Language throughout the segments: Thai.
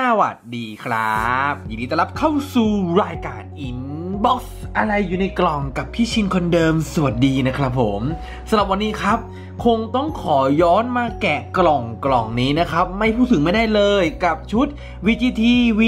วัสดีครับยินดีต้อนรับเข้าสู่รายการ Inbox อะไรอยู่ในกล่องกับพี่ชินคนเดิมสวัสดีนะครับผมสำหรับวันนี้ครับคงต้องขอย้อนมาแกะกล่องนี้นะครับไม่พูดถึงไม่ได้เลยกับชุด VGT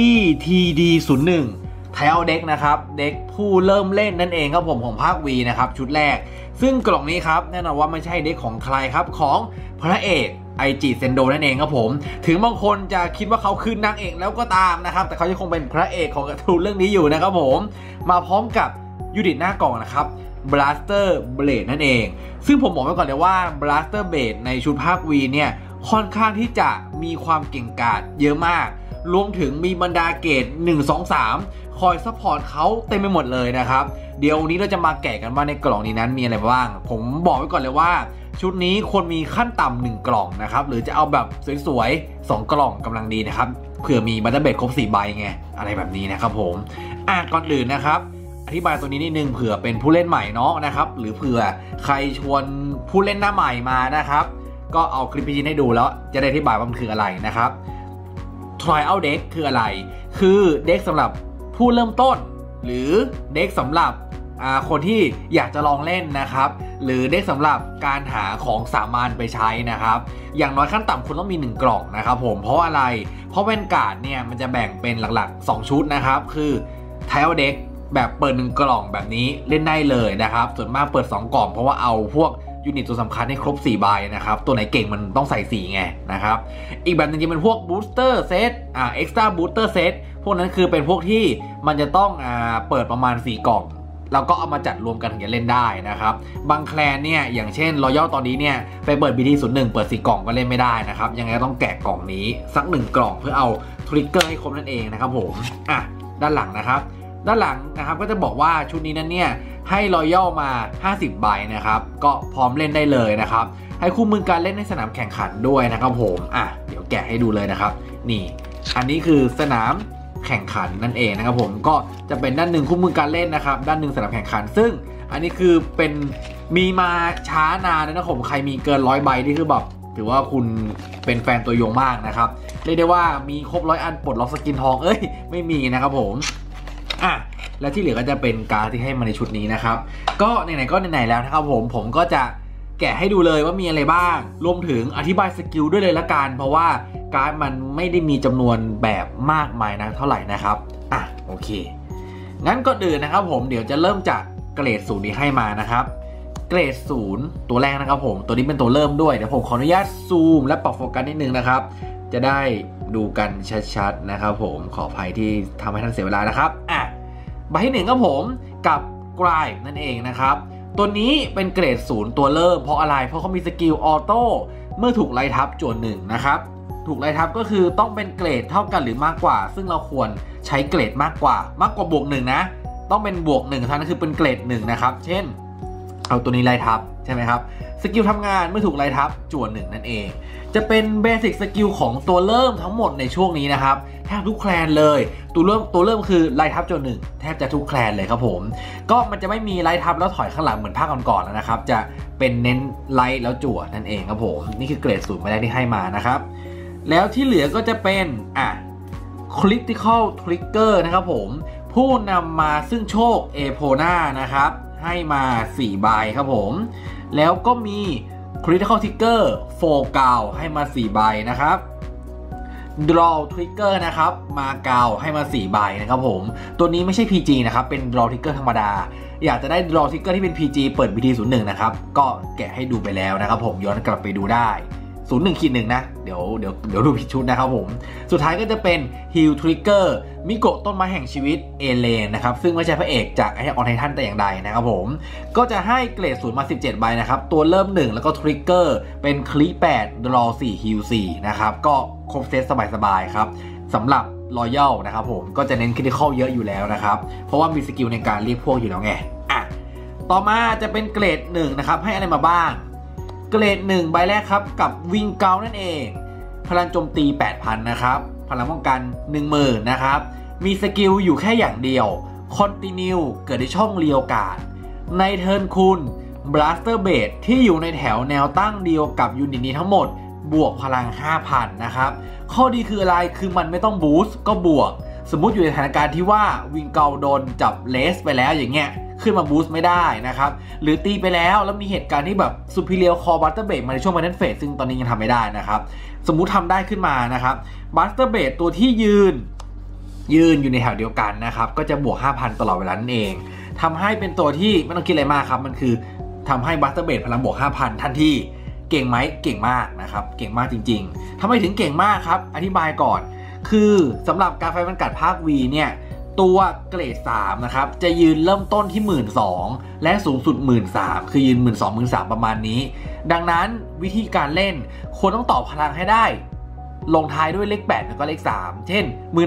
VTD01 ไทเอาเด็กนะครับเด็กผู้เริ่มเล่นนั่นเองครับผมของภาค V นะครับชุดแรกซึ่งกล่องนี้ครับแน่นอนว่าไม่ใช่เด็กของใครครับของพระเอกไอจิเซนโดนั่นเองครับผมถึงบางคนจะคิดว่าเขาคือนางเอกแล้วก็ตามนะครับแต่เขายังคงเป็นพระเอกของการ์ตูนเรื่องนี้อยู่นะครับผมมาพร้อมกับยูนิตหน้ากล่องนะครับ Blaster Blade นั่นเองซึ่งผมบอกไว้ก่อนเลยว่า Blaster Blade ในชุดภาค V เนี่ยค่อนข้างที่จะมีความเก่งกาจเยอะมากรวมถึงมีบรรดาเกรด1 2 3คอยซัพพอร์ตเขาเต็มไปหมดเลยนะครับเดี๋ยววันนี้เราจะมาแกะกันว่าในกล่องนี้นั้นมีอะไรบ้างผมบอกไว้ก่อนเลยว่าชุดนี้ควรมีขั้นต่ำ1กล่องนะครับหรือจะเอาแบบสวยๆ2กล่องกำลังดีนะครับเผื่อมีบัตเตอร์เบดครบ4ใบไงอะไรแบบนี้นะครับผมก่อนอื่นนะครับอธิบายตัวนี้นิดนึงเผื่อเป็นผู้เล่นใหม่เนาะนะครับหรือเผื่อใครชวนผู้เล่นหน้าใหม่มานะครับก็เอาคลิปพี่ชินให้ดูแล้วจะได้อธิบายว่ามันคืออะไรนะครับ Trial Deck คืออะไรคือเด็กสำหรับผู้เริ่มต้นหรือเด็กสำหรับคนที่อยากจะลองเล่นนะครับหรือเด็กสำหรับการหาของสามัญไปใช้นะครับอย่างน้อยขั้นต่ำคุณต้องมี1กล่องนะครับผมเพราะอะไรเพราะแวนการ์ดเนี่ยมันจะแบ่งเป็นหลักๆ2ชุดนะครับคือ Tile Deck แบบเปิด1กล่องแบบนี้เล่นได้เลยนะครับส่วนมากเปิด2กล่องเพราะว่าเอาพวกยูนิตตัวสำคัญให้ครบ4ใบนะครับตัวไหนเก่งมันต้องใส่4ไงนะครับอีกแบบนึงจะเป็นพวก Booster Set Extra Booster Set พวกนั้นคือเป็นพวกที่มันจะต้องเปิดประมาณ4กล่องแล้วก็เอามาจัดรวมกันถึงจะเล่นได้นะครับบางแคลนเนี่ยอย่างเช่น Royal ตอนนี้เนี่ยไปเปิด BT01 เปิด4กล่องก็เล่นไม่ได้นะครับยังไงก็ต้องแกะกล่องนี้สัก1กล่องเพื่อเอาทริกเกอร์ให้ครบนั่นเองนะครับผมด้านหลังนะครับด้านหลังนะครับก็จะบอกว่าชุดนี้นั้นเนี่ยให้ Royal มา50ใบนะครับก็พร้อมเล่นได้เลยนะครับให้คู่มือการเล่นในสนามแข่งขันด้วยนะครับผมเดี๋ยวแกะให้ดูเลยนะครับนี่อันนี้คือสนามแข่งขันนั่นเองนะครับผมก็จะเป็นด้านหนึ่งคู่มือการเล่นนะครับด้านหนึ่งสนามแข่งขันซึ่งอันนี้คือเป็นมีมาช้านานนะครับผมใครมีเกิน100ใบนี่คือแบบถือว่าคุณเป็นแฟนตัวยงมากนะครับเรียกได้ว่ามีครบ100อันปลดล็อกสกินทองไม่มีนะครับผมและที่เหลือก็จะเป็นการ์ดที่ให้มาในชุดนี้นะครับก็ไหนๆก็ไหนๆแล้วนะครับผมก็จะแกะให้ดูเลยว่ามีอะไรบ้างรวมถึงอธิบายสกิลด้วยเลยละกันเพราะว่าการ์ดมันไม่ได้มีจำนวนแบบมากมายนะเท่าไหร่นะครับโอเคงั้นก็อื่นนะครับผมเดี๋ยวจะเริ่มจากเกรด0ที่ให้มานะครับเกรด0ตัวแรกนะครับผมตัวนี้เป็นตัวเริ่มด้วยเดี๋ยวผมขออนุญาตซูมและปรับโฟกัสนิดนึงนะครับจะได้ดูกันชัดๆนะครับผมขออภัยที่ทำให้ท่านเสียเวลานะครับใบที่1ครับผมกับกรายนั่นเองนะครับตัวนี้เป็นเกรด0ตัวเริ่มเพราะอะไรเพราะเขามีสกิลออโต้เมื่อถูกไล่ทับจวน1นะครับถูกไล่ทับก็คือต้องเป็นเกรดเท่ากันหรือมากกว่าซึ่งเราควรใช้เกรดมากกว่าบวก1นะต้องเป็นบวก1เท่านั้นคือเป็นเกรด1นะครับเช่นเอาตัวนี้ไล่ทับใช่ไหมครับสกิลทำงานเมื่อถูกไล่ทับจวน1นั่นเองจะเป็นเบสิกสกิลของตัวเริ่มทั้งหมดในช่วงนี้นะครับแทบทุกแคลนเลยตัวเริ่มคือไล่ทับจวน1แทบจะทุกแคลนเลยครับผมก็มันจะไม่มีไล่ทับแล้วถอยข้างหลังเหมือนภาคก่อนๆแล้วนะครับจะเป็นเน้นไล่แล้วจั่วนั่นเองครับผมนี่คือเกรด0ไม่ได้ที่ให้มานะครับแล้วที่เหลือก็จะเป็นcritical trigger นะครับผมผู้นำมาซึ่งโชคเอโพนานะครับให้มา4ใบครับผมแล้วก็มี critical trigger 4 กาวให้มา4ใบนะครับ draw trigger นะครับมากาวให้มา4ใบนะครับผมตัวนี้ไม่ใช่ PG นะครับเป็น draw trigger ธรรมดาอยากจะได้ draw trigger ที่เป็น PG เปิด BT01 นะครับก็แกะให้ดูไปแล้วนะครับผมย้อนกลับไปดูได้01-1นะเดี๋ยวดูผิดชุดนะครับผมสุดท้ายก็จะเป็น Heal Trigger มิโกะต้นไม้แห่งชีวิตเอเลนนะครับซึ่งไม่ใช่พระเอกจากไอออนไททันแต่อย่างใดนะครับผมก็จะให้เกรด0มา17ใบนะครับตัวเริ่ม1แล้วก็ Trigger เป็นคลิ8 Draw 4 Heal 4นะครับก็ครบเซตสบายๆครับสำหรับ Royal นะครับผมก็จะเน้น Critical เยอะอยู่แล้วนะครับเพราะว่ามีสกิลในการเรียกพวกอยู่แล้วไงต่อมาจะเป็นเกรด1นะครับให้อะไรมาบ้างเกรด1ใบแรกครับกับวิงเกานั่นเองพลังโจมตี 8,000 นะครับพลังป้องกัน 10,000 นะครับมีสกิลอยู่แค่อย่างเดียว Continue เกิดในช่องเรียวกาดในเทิร์นคุณ Blaster Blade ที่อยู่ในแถวแนวตั้งเดียวกับยูนิตนี้ทั้งหมดบวกพลัง 5,000 นะครับข้อดีคืออะไรคือมันไม่ต้องบูสต์ก็บวกสมมุติอยู่ในสถานการณ์ที่ว่าวิงเกาโดนจับเลสไปแล้วอย่างเงี้ยขึ้นมาบูสต์ไม่ได้นะครับหรือตีไปแล้วมีเหตุการณ์ที่แบบซูพิเรียลคอบัสเตอร์เบรกมาในช่วงไฟนอลเฟสซึ่งตอนนี้ยังทำไม่ได้นะครับสมมุติทำได้ขึ้นมานะครับบัสเตอร์เบรกตัวที่ยืนอยู่ในแถวเดียวกันนะครับก็จะบวก 5,000 ตลอดเวลานั่นเองทำให้เป็นตัวที่ไม่ต้องคิดอะไรมากครับมันคือทำให้บัสเตอร์เบรกพลังบวก 5,000 ทันทีเก่งไหมเก่งมากนะครับเก่งมากจริงๆทำไมถึงเก่งมากครับอธิบายก่อนคือสำหรับการไฟมันกัดภาค V เนี่ยตัวเกรด 3 นะครับจะยืนเริ่มต้นที่ 12,000 และสูงสุด 13,000 คือยืน 12,000 13,000 ประมาณนี้ดังนั้นวิธีการเล่นควรต้องต่อพลังให้ได้ลงท้ายด้วยเลข 8 แล้วก็เลข 3 เช่น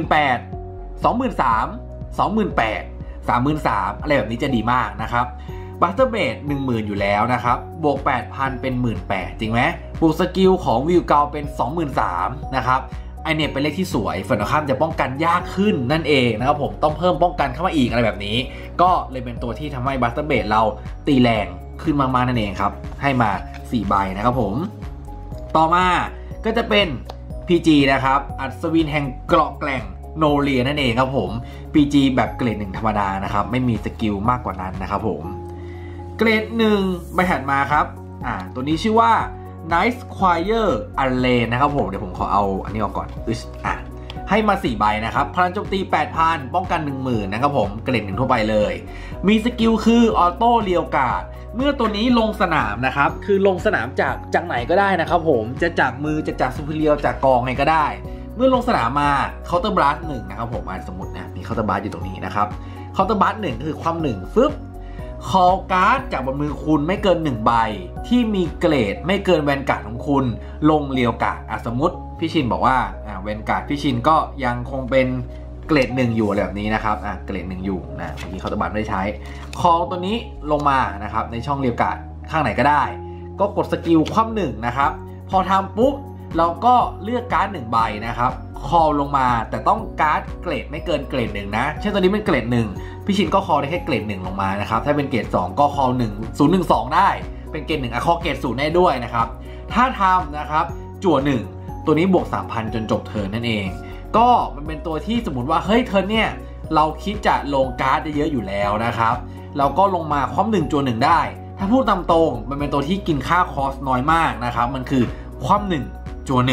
18,000 23,000 28,000 33,000 อะไรแบบนี้จะดีมากนะครับบัสเตอร์เบส 10,000 อยู่แล้วนะครับบวก 8,000 เป็น 18,000 จริงไหมบวกสกิลของวิวเกาเป็น 23,000 นะครับไอเนี่ยเป็นเลขที่สวยฝ่ายตรงข้ามจะป้องกันยากขึ้นนั่นเองนะครับผมต้องเพิ่มป้องกันเข้ามาอีกอะไรแบบนี้ก็เลยเป็นตัวที่ทำให้บัสเตอร์เบสเราตีแรงขึ้นมากๆนั่นเองครับให้มา4ใบนะครับผมต่อมาก็จะเป็น PG นะครับอัศวินแห่งเกราะแกร่งโนเลียนั่นเองครับผม PG แบบเกรด 1 ธรรมดานะครับไม่มีสกิลมากกว่านั้นนะครับผมเกรด 1 ใบถัดมาครับตัวนี้ชื่อว่า Nice Choir Array นะครับผมเดี๋ยวผมขอเอาอันนี้ออกก่อนให้มา4ใบนะครับพลังโจมตี 8,000 ป้องกัน 10,000 นะครับผมเกรด 1 ทั่วไปเลยมีสกิลคือออโต้เรียวการ์ดเมื่อตัวนี้ลงสนามนะครับคือลงสนามจากไหนก็ได้นะครับผมจะจากมือจะจากซูเปอร์เรียลจากกองไงก็ได้เมื่อลงสนามมาเคาน์เตอร์บลัส1นะครับผมสมมตินะมีเคาน์เตอร์บลัสอยู่ตรงนี้นะครับเคาน์เตอร์บลัส1คือความ1ฟึบคอลการ์ดจากบนมือคุณไม่เกิน1ใบที่มีเกรดไม่เกินแวนการ์ดของคุณลงเรียวการ์ดสมมติพี่ชินบอกว่าแวนการ์ดพี่ชินก็ยังคงเป็นเกรด 1อยู่แบบนี้นะครับเกรด 1อยู่นะเมื่อกี้เคาน์เตอร์บลัสไม่ได้ใช้คอลตัวนี้ลงมานะครับในช่องเรียวการ์ดข้างไหนก็ได้ก็กดสกิลคว่ำ1นะครับพอทำปุ๊บเราก็เลือกการ์ด1ใบนะครับคอลลงมาแต่ต้องการ์ดเกรดไม่เกินเกรด 1นะเช่นตัวนี้เป็นเกรด 1พี่ชินก็คอลได้แค่เกรด 1ลงมานะครับถ้าเป็นเกรด 2ก็คอล012ได้เป็นเกรด 1คอลเกรด 0ได้ด้วยนะครับถ้าทำนะครับจั่ว1ตัวนี้บวก 3,000 จนจบเทิร์นนั่นเองก็มันเป็นตัวที่สมมติว่าเฮ้ยเทิร์นเนี่ยเราคิดจะลงการ์ดเยอะอยู่แล้วนะครับเราก็ลงมาคว่ำ1จั่ว1ได้ถ้าพูดตามตรงมันเป็นตัวที่กินค่าคอสน้อยมากนะครับมันคือคว่ำ1จั่ว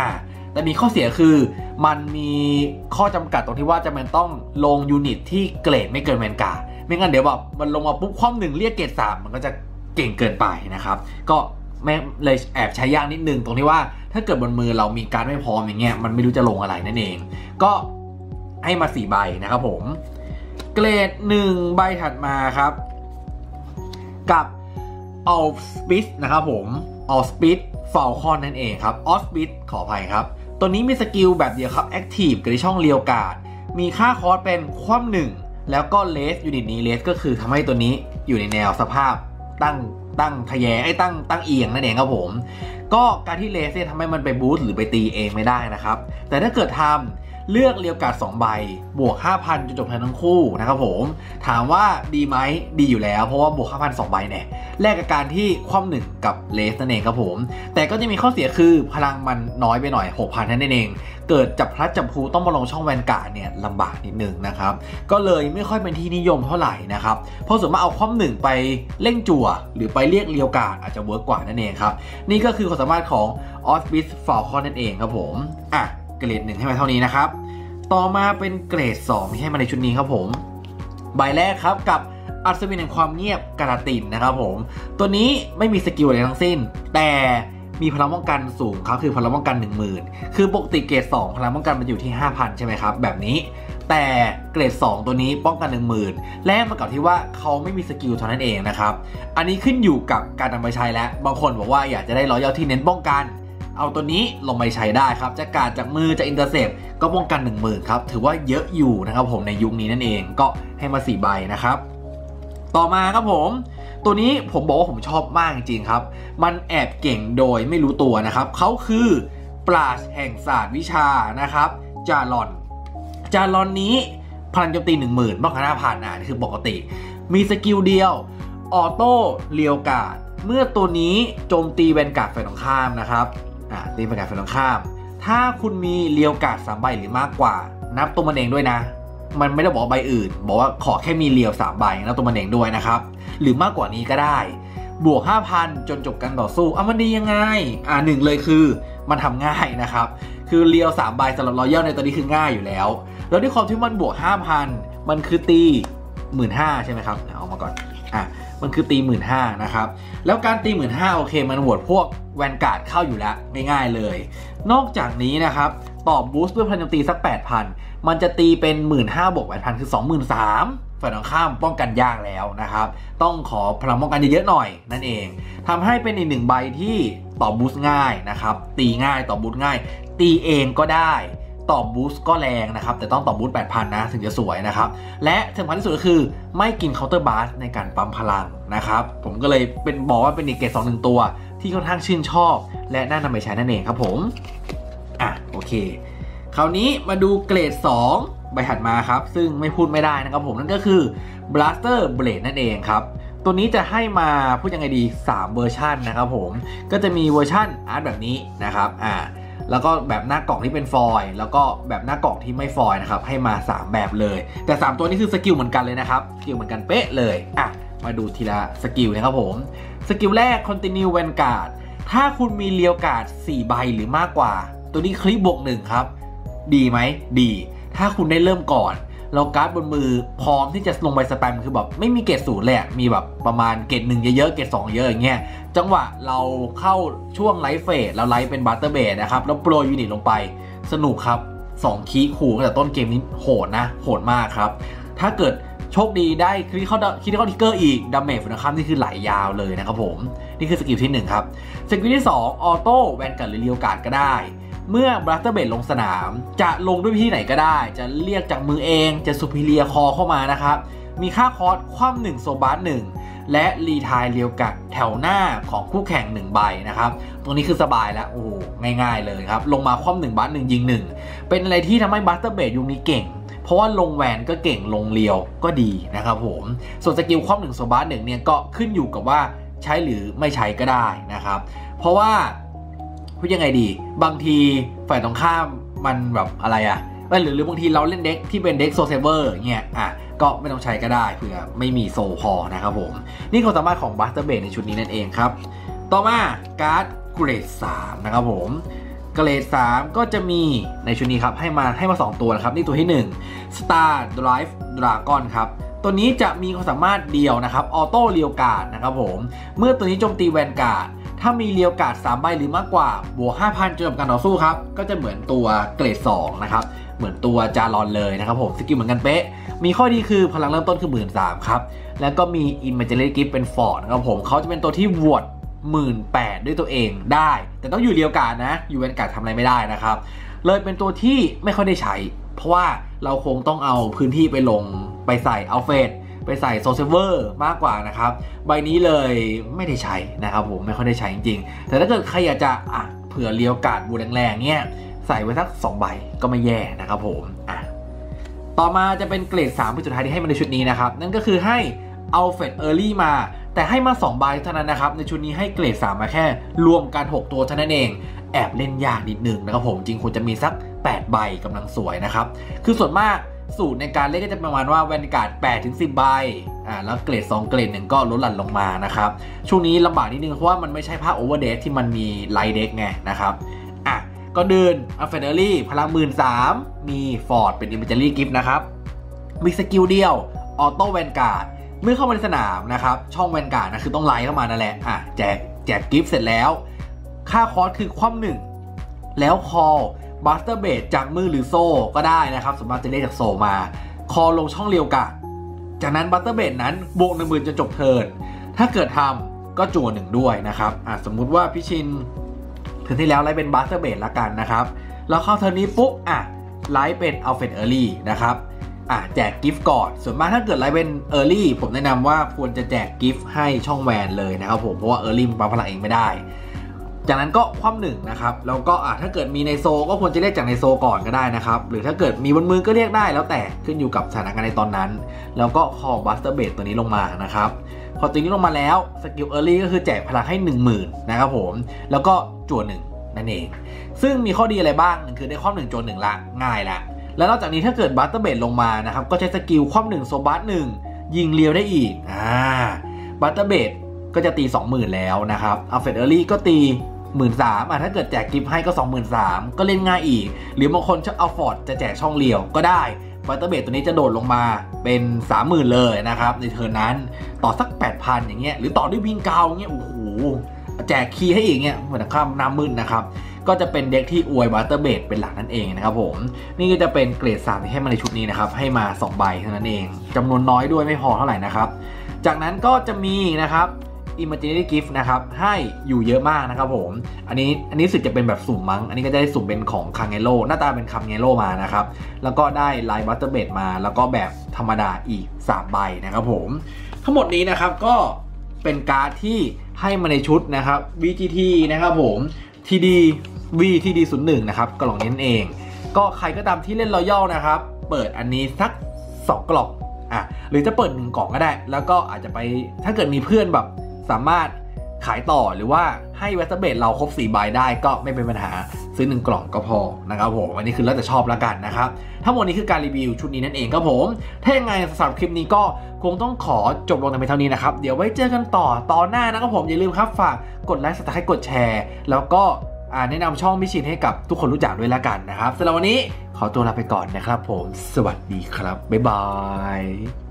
1แต่มีข้อเสียคือมันมีข้อจำกัดตรงที่ว่าจะมันต้องลงยูนิตที่เกรดไม่เกินแวนการ์ดไม่งั้นเดี๋ยวแบบมันลงมาปุ๊บคว่ำ1เรียกเกรด 3มันก็จะเก่งเกินไปนะครับก็ไม่เลยแอบใช้ยากนิดนึงตรงที่ว่าถ้าเกิดบนมือเรามีการ์ดไม่พร้อมอย่างเงี้ยมันไม่รู้จะลงอะไรนั่นเองก็ให้มา4ใบนะครับผมเกรด1ใบถัดมาครับกับ Allspice นะครับผม Allspice Falcon นั่นเองครับ Allspice ขออภัยครับตัวนี้มีสกิลแบบเดียวครับ Active กับที่ช่องเรียวการ์ดมีค่าคอสเป็นคว่ำ1แล้วก็เลสยูนิตนี้เลสก็คือทำให้ตัวนี้อยู่ในแนวสภาพตั้งทะแยงตั้งเอียงนั่นเองครับผมก็การที่เลสเนี่ยทำให้มันไปบูสต์หรือไปตีเองไม่ได้นะครับแต่ถ้าเกิดทำเลือกเรียวการ์ด2ใบบวก 5,000 จนจบเทิร์นทั้งคู่นะครับผมถามว่าดีไหมดีอยู่แล้วเพราะว่าบวก 5,000 2ใบเนี่ยแลกกับการที่คว่ำ1กับเลสนั่นเองครับผมแต่ก็จะมีข้อเสียคือพลังมันน้อยไปหน่อย 6,000 นั่นเองเกิดจับพลัดจับพลูต้องมาลงช่องแวนการ์ดเนี่ยลำบากนิดนึงนะครับก็เลยไม่ค่อยเป็นที่นิยมเท่าไหร่นะครับเพราะส่วนมากเอาคว่ำ1ไปเล่งจั่วหรือไปเรียกเรียวการ์ดอาจจะเวิร์กกว่านั่นเองครับนี่ก็คือความสามารถของ Allspice Falcon นั่นเองครับผมเกรด 1ให้มาเท่านี้นะครับต่อมาเป็นเกรด 2ที่ให้มาในชุดนี้ครับผมใบแรกครับกับอัศวินแห่งความเงียบกาลาตินนะครับผมตัวนี้ไม่มีสกิลอะไรทั้งสิ้นแต่มีพลังป้องกันสูงครับคือพลังป้องกัน 10,000 คือปกติเกรด 2พลังป้องกันมันอยู่ที่ 5,000 ใช่ไหมครับแบบนี้แต่เกรด 2ตัวนี้ป้องกัน 10,000 และมากับที่ว่าเขาไม่มีสกิลเท่านั้นเองนะครับอันนี้ขึ้นอยู่กับการนำไปใช้แล้วบางคนบอกว่าอยากจะได้รอยัลที่เน้นป้องกันเอาตัวนี้ลงไปใช้ได้ครับจะการจากมือจะอินเตอร์เซปก็ป้องกัน 10,000 ครับถือว่าเยอะอยู่นะครับผมในยุคนี้นั่นเองก็ให้มา4ใบนะครับต่อมาครับผมตัวนี้ผมบอกว่าผมชอบมากจริงๆครับมันแอบเก่งโดยไม่รู้ตัวนะครับเขาคือปราชญ์แห่งศาสตร์วิชานะครับจารอนนี้พลังโจมตี 10,000 ป้องกัน 5,000นี่คือปกติมีสกิลเดียวออโต้เรียวการ์ดเมื่อตัวนี้โจมตีแวนการ์ดฝ่ายตรงข้ามนะครับตีประกาศฝ่ายตรงข้ามถ้าคุณมีเรียวการ์ด3 ใบหรือมากกว่านับตัวมันเองด้วยนะมันไม่ได้บอกใบอื่นบอกว่าขอแค่มีเรียว3 ใบนับตัวมันเองด้วยนะครับหรือมากกว่านี้ก็ได้บวก 5,000 จนจบการต่อสู้มันดียังไงหนึ่งเลยคือมันทำง่ายนะครับคือเรียว3 ใบสำหรับรอยัลในตอนนี้คือง่ายอยู่แล้วแล้วด้วยความที่มันบวก 5,000 มันคือตี 15,000 ใช่ไหมครับเอามาก่อนมันคือตี 15,000 นะครับแล้วการตี 15,000 โอเคมันโหวตพวกแวนการ์ดเข้าอยู่แล้วง่ายๆเลยนอกจากนี้นะครับต่อบูสต์ด้วยพลังโจมตีสัก 8,000 มันจะตีเป็น 15,000 บวก 8,000 คือ 23,000 ฝ่ายตรงข้ามป้องกันยากแล้วนะครับต้องขอพลังป้องกันเยอะๆหน่อยนั่นเองทำให้เป็นอีก1 ใบที่ต่อบูสต์ง่ายนะครับตีง่ายต่อบูสต์ง่ายตีเองก็ได้ต่อบูสต์ก็แรงนะครับแต่ต้องต่อบูสต์ 8,000 นะถึงจะสวยนะครับและสำคัญที่สุดก็คือไม่กินเคาน์เตอร์บาร์ในการปั๊มพลังนะครับผมก็เลยบอกว่าเป็นอีกเกรด 2 1 ตัวที่ค่อนข้างชื่นชอบและน่านำไปใช้นั่นเองครับผมโอเคคราวนี้มาดูเกรด 2 ใบถัดมาครับซึ่งไม่พูดไม่ได้นะครับผมนั่นก็คือ Blaster Blade นั่นเองครับตัวนี้จะให้มาพูดยังไงดี3 เวอร์ชันนะครับผมก็จะมีเวอร์ชันอาร์ตแบบนี้นะครับแล้วก็แบบหน้ากล่องที่เป็นฟอยล์แล้วก็แบบหน้ากล่องที่ไม่ฟอยล์นะครับให้มา3 แบบเลยแต่3 ตัวนี้คือสกิลเหมือนกันเลยนะครับสกิลเหมือนกันเป๊ะเลยมาดูทีละสกิลนะครับผมสกิลแรก Continue Vanguard ถ้าคุณมีเรียวการ์ด4 ใบหรือมากกว่าตัวนี้คลิปบวก 1ครับดีไหมดีถ้าคุณได้เริ่มก่อนเราการ์ดบนมือพร้อมที่จะลงไปสแปมคือแบบไม่มีเกรด 0เลยมีแบบประมาณเกรด 1เยอะๆเกรด 2เยอะอย่างเงี้ยจังหวะเราเข้าช่วงไลฟ์เฟสเราไลฟ์เป็นบัตเตอร์เบดนะครับแล้วโปรยูนิตลงไปสนุกครับ2 คีย์ขู่ตั้งแต่ต้นเกมนี้โหดนะโหดมากครับถ้าเกิดโชคดีได้คลิกเข้าทิกเกอร์อีกดาเมจนะครับนี่คือไหลยาวเลยนะครับผมนี่คือสกิลที่1ครับสกิลที่2ออโต้แวนการ์ดหรือเรียวการ์ดก็ได้เมื่อบลัสเตอร์เบดลงสนามจะลงด้วยวิธีไหนก็ได้จะเรียกจากมือเองจะซูเปอร์เรียคอเข้ามานะครับมีค่าคอสคว่ำ1โซบาร์1และรีไทร์เรียวกัดแถวหน้าของคู่แข่ง1 ใบนะครับตรงนี้คือสบายแล้วโอ้ง่ายๆเลยครับลงมาคว่ำ1บาร์1ยิง1เป็นอะไรที่ทำให้บลัสเตอร์เบดยุคนี้เก่งเพราะว่าลงแวนก็เก่งลงเรียวก็ดีนะครับผมส่วนสกิลคว่ำ1โซบาร์1เนี่ยก็ขึ้นอยู่กับว่าใช้หรือไม่ใช้ก็ได้นะครับเพราะว่าพูดยังไงดีบางทีฝ่ายตรงข้ามมันแบบอะไรหรือบางทีเราเล่นเด็กที่เป็นเด็กโซเซเวอร์เงี้ยก็ไม่ต้องใช้ก็ได้เผื่อไม่มีโซพอนะครับผมนี่ความสามารถของบัสเตอร์เบดในชุดนี้นั่นเองครับต่อมาการ์ดเกรด 3นะครับผมเกรด 3ก็จะมีในชุดนี้ครับให้มา2 ตัวนะครับนี่ตัวที่1 Star Drive Dragon ครับตัวนี้จะมีความสามารถเดียวนะครับออโต้เรียวการ์ดนะครับผมเมื่อตัวนี้โจมตีแวนการ์ดถ้ามีเรียวการ์ด3 ใบหรือมากกว่าบวก 5,000 จนจบการต่อสู้ครับก็จะเหมือนตัวเกรด 2นะครับเหมือนตัวจารอนเลยนะครับผมสกิลเหมือนกันเป๊ะมีข้อดีคือพลังเริ่มต้นคือ 13,000 ครับแล้วก็มี Imaginary Gift เป็นฟอร์ดนะครับผมเขาจะเป็นตัวที่โหวต 18,000 ด้วยตัวเองได้แต่ต้องอยู่เรียวการ์ดนะอยู่แวนการ์ดทำอะไรไม่ได้นะครับเลยเป็นตัวที่ไม่ค่อยได้ใช้เพราะว่าเราคงต้องเอาพื้นที่ไปใส่อัลเฟรดไปใส่โซเซเวอร์มากกว่านะครับใบนี้เลยไม่ได้ใช้นะครับผมไม่ค่อยได้ใช้จริงๆแต่ถ้าเกิดใครอยากจะเผื่อเรียวการ์ดบูแรงๆเนี่ยใส่ไว้สัก2 ใบก็ไม่แย่นะครับผมต่อมาจะเป็นเกรด 3 เป็นสุดท้ายที่ให้มาในชุดนี้นะครับนั่นก็คือให้อัลเฟรดเออร์ลี่มาแต่ให้มา2 ใบเท่านั้นนะครับในชุดนี้ให้เกรด 3 มาแค่รวมกัน6 ตัวเท่านั้นเองแอบเล่นยากนิดนึงนะครับผมจริงควรจะมีสัก8 ใบกำลังสวยนะครับคือส่วนมากสูตรในการเล่นก็จะประมาณว่าแวนการ์ด 8-10 ใบแล้วเกรด 2 เกรด 1ก็ลดหลั่นลงมานะครับช่วงนี้ลำบากนิดนึงเพราะว่ามันไม่ใช่ภาคโอเวอร์เดทที่มันมีไลท์เด็กไงนะครับก็เดินอัลเฟรดเออร์ลี่พลัง 13,000 มีฟอร์ดเป็น Imaginary Gift นะครับมีสกิลเดียวออโต้แวนการ์ดเมื่อเข้ามาในสนามนะครับช่องแวนการ์ดนะคือต้องไลท์เข้ามานั่นแหละแจกกิฟต์เสร็จแล้วค่าคอสคือคว่ำ1แล้วคอบัสเตอร์เบดจากมือหรือโซ่ก็ได้นะครับสามารถจะเรียกจากโซ่มาคอลงช่องเรียวการ์ดจากนั้นบัสเตอร์เบดนั้นบวก 10,000 จนจบเทิร์นถ้าเกิดทำก็จั่ว1ด้วยนะครับสมมุติว่าพี่ชินเทิร์นที่แล้วไล่เป็นบัสเตอร์เบดละกันนะครับแล้วเข้าเทิร์นนี้ปุ๊บไล่เป็นอัลเฟรดเออร์ลี่นะครับแจกกิฟต์ก่อนส่วนมากถ้าเกิดไล่เป็นเออร์ลี่ผมแนะนำว่าควรจะแจกกิฟต์ให้ช่องแวนเลยนะครับผมเพราะว่าเออร์ลี่มันปั๊มพลังเองไม่ได้จากนั้นก็คว่ำ1นะครับแล้วก็ถ้าเกิดมีในโซก็ควรจะเรียกจากในโซก่อนก็ได้นะครับหรือถ้าเกิดมีบนมือก็เรียกได้แล้วแต่ขึ้นอยู่กับสถานการณ์ในตอนนั้นแล้วก็คอบัสเตอร์เบดตัวนี้ลงมานะครับพอตัวนี้ลงมาแล้วสกิลเออร์ลี่ก็คือแจกพลังให้ 10,000 นะครับผมแล้วก็จั่ว1 นั่นเองซึ่งมีข้อดีอะไรบ้างหนึ่งคือได้คว่ำ1 โจร 1ละง่ายละแล้วนอกจากนี้ถ้าเกิดบัตเตอร์เบดลงมานะครับก็ใช้สกิลคว่ำ1โซบัส1ยิงเลียวได้อีกบัตเตอร์เบดก็จะตี 20,000 แล้วนะครับอัลเฟรดเออร์ลี่ก็ตี 13,000ถ้าเกิดแจกกิฟต์ให้ก็ 23,000ก็เล่นง่ายอีกหรือบางคนชอบอัลฟอร์ดจะแจกช่องเลียวก็ได้บัตเตอร์เบดตัวนี้จะโดดลงมาเป็น 30,000 เลยนะครับในเทิร์นนั้นต่อสัก 8,000 อย่างเงี้ยหรือต่อด้วยวิงกาวอย่างเงี้ยโอ้โหแจกคีย์ให้อีกเงี้ยเหมือนข้ามน้ำมืดนะครับก็จะเป็นเด็กที่อวยบัตเตอร์เบดเป็นหลักนั่นเองนะครับผมนี่ก็จะเป็นเกรด 3ที่ให้มาในชุดนี้นะครับให้มา2ใบเท่านั้นเองจำนวนน้อยด้วยไม่พอเท่าไหร่นะครับจากนั้นก็จะมีนะครับ Imaginary Gift นะครับให้อยู่เยอะมากนะครับผมอันนี้สึกจะเป็นแบบสุ่มมั้งอันนี้ก็จะได้สุ่มเป็นของคังเงโร่หน้าตาเป็นคังเงโร่มานะครับแล้วก็ได้ไลน์บัตเตอร์เบดมาแล้วก็แบบธรรมดาอีก3ใบนะครับผมทั้งหมดนี้นะครับก็เป็นการ์ดที่ให้มาในชุดนะครับ VGT นะครับผม TD-01 นะครับกล่องนี้นั่นเองก็ใครก็ตามที่เล่นรอยัลนะครับเปิดอันนี้สัก2 กล่องหรือจะเปิด1 กล่องก็ได้แล้วก็อาจจะไปถ้าเกิดมีเพื่อนแบบสามารถขายต่อหรือว่าให้เวสเตอร์เบดเราครบ4 ใบได้ก็ไม่เป็นปัญหาซื้อ1 กล่องก็พอนะครับผมอันนี้คือแล้วแต่ชอบแล้วกันนะครับทั้งหมดนี้คือการรีวิวชุดนี้นั่นเองครับผมถ้ายังไงสำหรับคลิปนี้ก็คงต้องขอจบลงแต่เพียงเท่านี้นะครับเดี๋ยวไว้เจอกันต่อหน้านะครับผมอย่าลืมครับฝากกดไลค์ซับสไครบ์กดแชร์แล้วก็แนะนำช่องมิชินให้กับทุกคนรู้จักด้วยแล้วกันนะครับสำหรับวันนี้ขอตัวลาไปก่อนนะครับผมสวัสดีครับบ๊ายบาย